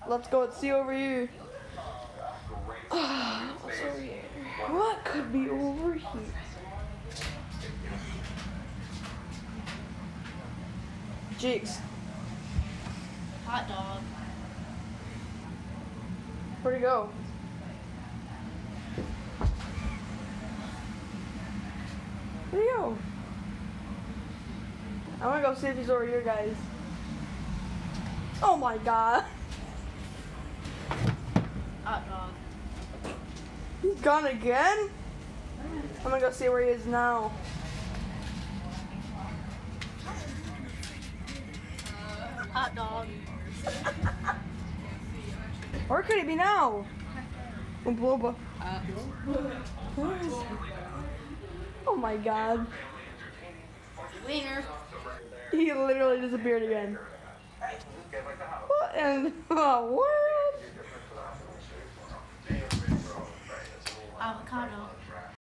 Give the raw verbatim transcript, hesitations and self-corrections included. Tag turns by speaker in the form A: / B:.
A: Let's go. Let's see over here. What's over here? What could be over here? Jigs.
B: Hot dog.
A: Where'd he go? Where'd he go? I wanna go see if he's over here, guys. Oh my god.
B: Hot dog.
A: He's gone again? I'm gonna go see where he is now.
B: Hot dog.
A: Where could he be now? Oompa Loompa.
B: Uh,
A: Where is he? Oh my god.
B: Wiener.
A: He literally disappeared again. What in the world?
B: Avocado.